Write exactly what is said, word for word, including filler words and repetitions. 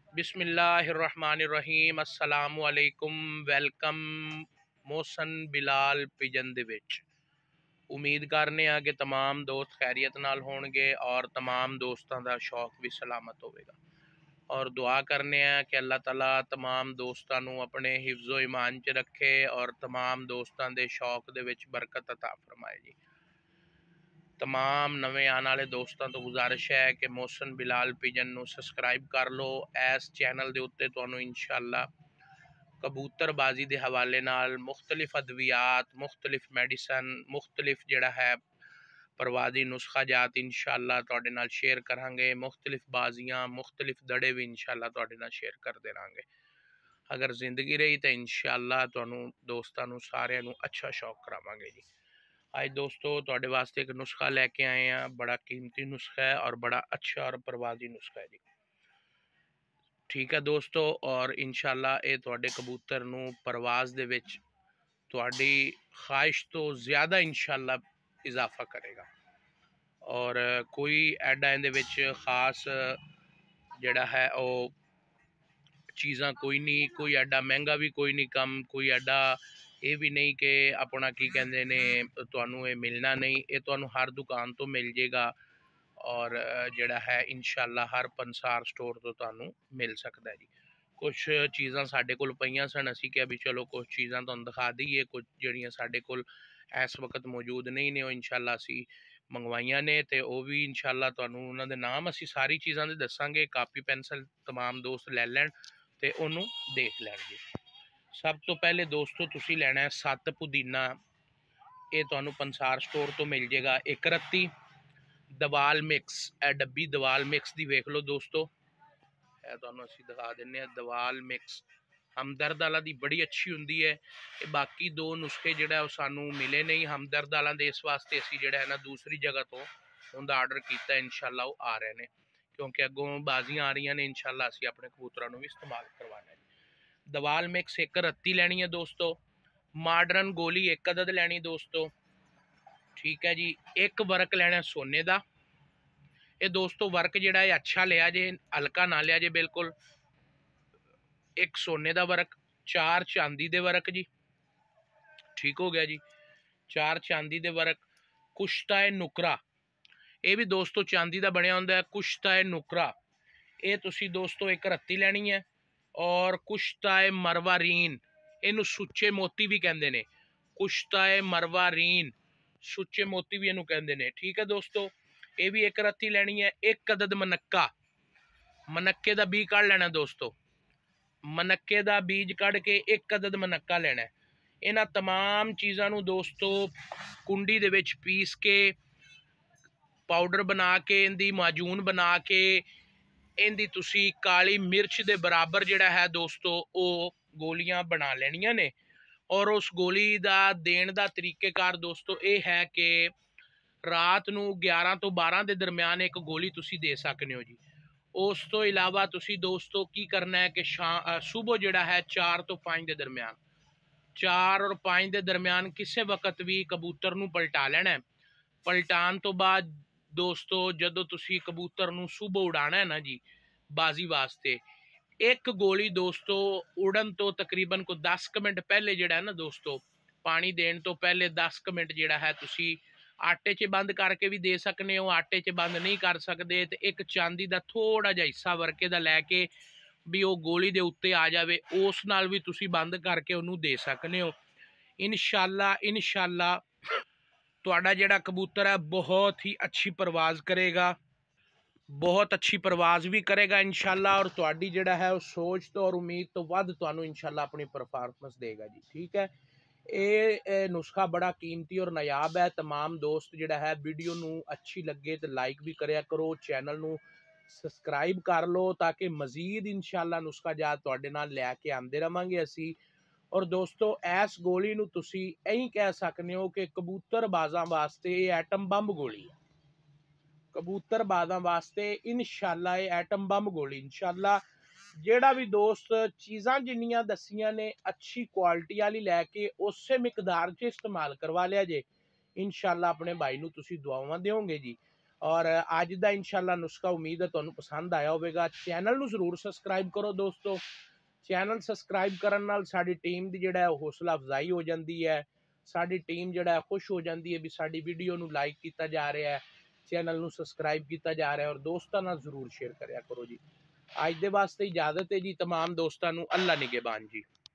बिस्मिल्लाहिर्रहमानिर्रहीम अस्सलामु अलैकुम वेलकम मोहसन बिलाल पिजन दे विच। उम्मीद करने आ कि तमाम दोस्त खैरियत नाल होणगे और तमाम दोस्तों का शौक भी सलामत होगा और दुआ करने आ कि अल्लाह ताला तमाम दोस्तों नू अपने हिफ्ज़ो ईमान च रखे और तमाम दोस्तों के शौक दे विच बरकत अता फरमाए जी। तमाम नवे आने वाले दोस्तों तो गुजारिश है कि मोहसन बिलाल पिजन नू सबसक्राइब कर लो। इस चैनल के उत्ते तुहानू इंशाअल्लाह कबूतरबाजी के हवाले नाल मुख्तलिफ अद्वियात, मुख्तलिफ मैडिसन, मुख्तलिफ जिहड़ा है परवाजी नुस्खा जात इंशाअल्लाह तुहाडे नाल शेयर करांगे। मुख्तलिफ बाजियां, मुख्तलिफ दड़े भी इंशाअल्लाह तुहाडे नाल शेयर करते रहांगे। अगर जिंदगी रही तो इंशाअल्लाह तुहानू दोस्तां नू सारिआं नू अच्छा शौक करावांगे जी। आज दोस्तों तुहाडे वास्ते एक नुस्खा लैके आए हैं, बड़ा कीमती नुस्खा है और बड़ा अच्छा और परवाजी नुस्खा है जी। ठीक है दोस्तों, और इंशाअल्लाह ये तुहाडे कबूतर नू परवाज दे विच तुहाडी ख्वाहिश तो ज़्यादा इंशाअल्लाह इजाफा करेगा और कोई एडा इहदे विच खास जिहड़ा है वो चीज़ां कोई नहीं, कोई एडा महंगा भी कोई नहीं कम, कोई एडा ये भी नहीं कि अपना की कहते ने तुहानू ये मिलना नहीं, ये तुहानू हर दुकान तो मिल जाएगा और जिहड़ा है इंशाअल्लाह हर पंसार स्टोर तो तुहानू मिल सकता है जी। कुछ चीज़ां साडे कोल पईयां सन, असीं कहा भी चलो कुछ चीज़ां तुहानू दिखा दईए, कुछ जिहड़ियां साडे कोल इस वक्त मौजूद नहीं ने, इंशाअल्लाह असीं मंगवाइयां ने ते वो भी इंशाअल्लाह तुहानू उन्हां दे नाम असीं सारी चीज़ां दे दसांगे। कापी पेंसिल तमाम दोस्त लै लैण ते ओनू देख लैण जी। सब तो पहले दोस्तों तुसी लेना है सत्त पुदीना, ये तुहानू पंसार स्टोर तो मिल जाएगा। एक रत्ती दवाल मिक्स, ए डब्बी दवाल मिक्स दी वेख लो दोस्तों, ए तुहानू असीं दिखा दिन्ने आ दवाल मिक्स हमदर्द वाला दी बड़ी अच्छी हुंदी है। ये बाकी दो नुस्खे जिहड़ा सानू मिले नहीं हमदर्द वाला दे, इस वास्ते असीं जिहड़ा है ना दूसरी जगह तो उनका आर्डर किया इंशाअल्लाह वो आ रहे हैं, क्योंकि अगों बाजियां आ रही ने इंशाअल्लाह असीं अपने कबूतरां नू भी इस्तेमाल करवाना है। दवाल मिक्स एक रत्ती लैनी है दोस्तों। मॉडर्न गोली एक अदद लैनी दोस्तों। ठीक है जी। एक वर्क लेना सोने का, ये दोस्तों वर्क जिहड़ा है अच्छा लिया जे, हल्का ना लिया जे बिल्कुल। एक सोने का वर्क, चार चांदी दे वर्क जी। ठीक हो गया जी। चार चांदी दे वर्क। कुश्ता है नुकरा, ये भी दोस्तों चांदी का बनया होंदा है। कुश्ता है नुकरा ये तुसी दोस्तों एक रत्ती लैनी है। और कुश्ता है मरवारीन, इनू सुच्चे मोती भी कहते हैं। कुश्ता है मरवारीन, सुच्चे मोती भी इनू कहते हैं। ठीक है दोस्तों, ये भी एक रत्ती लैनी है। एक अदद मनक्का, मनक्के का बीज कढ़ लेना दोस्तों। मनक्के का बीज कढ़ के एक अदद मनक्का लेना है। इन्हां तमाम चीज़ों दोस्तों कुंडी दे विच पीस के पाउडर बना के इनदी माजून बना के इनदी तुसी काली मिर्च दे बराबर जिहड़ा है दोस्तों वो गोलियां बना लेनियां ने। और उस गोली का देण का तरीकेकार दोस्तों ये है कि रात नू ग्यारह तो बारह के दरम्यान एक गोली तुसी दे सकते हो जी। उस तो इलावा तुसी दोस्तों की करना है कि शाम सुबह जिहड़ा है चार तो पाँच के दरम्यान, चार और पाँच के दरम्यान किसी वक्त भी कबूतर नू पलटा लेना है। पलटान तो बाद दोस्तों जदों तुसी कबूतर नू सुबह उड़ाना है ना जी बाजी वास्ते, एक गोली दोस्तों उड़न तो तकरीबन को दस क मिनट पहले जिहड़ा है ना दोस्तों, पानी देने तो पहले दस क मिनट जिहड़ा है तुसी आटे च बंद करके भी दे सकते हो। आटे च बंद नहीं कर सकते तो एक चांदी का थोड़ा जिहा हिस्सा वर्के का लैके भी वो गोली के उत्ते आ जाए, उस नाल भी तुसी बंद करके उन्होंने दे सकते हो। इंशाअल्लाह इंशाअल्लाह तुहाडा जिहड़ा कबूतर है बहुत ही अच्छी परवाज करेगा, बहुत अच्छी परवाज भी करेगा इंशाअल्लाह। और तुहाडी जिहड़ा है वो सोच तो और उम्मीद तो वध तुहानू इंशाअल्लाह अपनी परफॉर्मेंस देगा जी। ठीक है, ये नुस्खा बड़ा कीमती और नायाब है। तमाम दोस्त जिहड़ा है वीडियो नू अच्छी लगे तो लाइक भी करया करो, चैनल नू सबसक्राइब कर लो ताकि मजीद इंशाअल्लाह नुस्खा जात तुहाडे नाल लैके आंदे रहांगे असी। और दोस्तों इस गोली नू तुसी ऐं कह सकते हो कि कबूतर बाज़ां वास्ते एटम बंब गोली है। कबूतर बाज़ां वास्ते इंशाअल्लाह ये एटम बंब गोली इंशाअल्लाह। जेड़ा भी दोस्त चीज़ां जिन्नियां दसियां ने अच्छी क्वालिटी वाली लैके उस मिकदार च इस्तेमाल करवा लिया जे, इंशाअल्लाह अपने भाई नू तुसी दुआवां देओगे जी। और अज का इंशाल्लाह नुस्खा उम्मीद है तुहानू पसंद आया होगा। चैनल नू जरूर सबसक्राइब करो दोस्तों। चैनल सबसक्राइब करन नाल साडी टीम दी जिहड़ा हौसला अफजाई हो जाती है, साडी टीम जिहड़ा खुश हो जाती है भी साडी वीडियो नू लाइक किया जा रहा है, चैनल नू सबसक्राइब किया जा रहा है और दोस्तों नाल जरूर शेयर करया करो जी। अज दे वास्ते इजाजत है जी। तमाम दोस्तों नू अल्लाह निगहबान जी।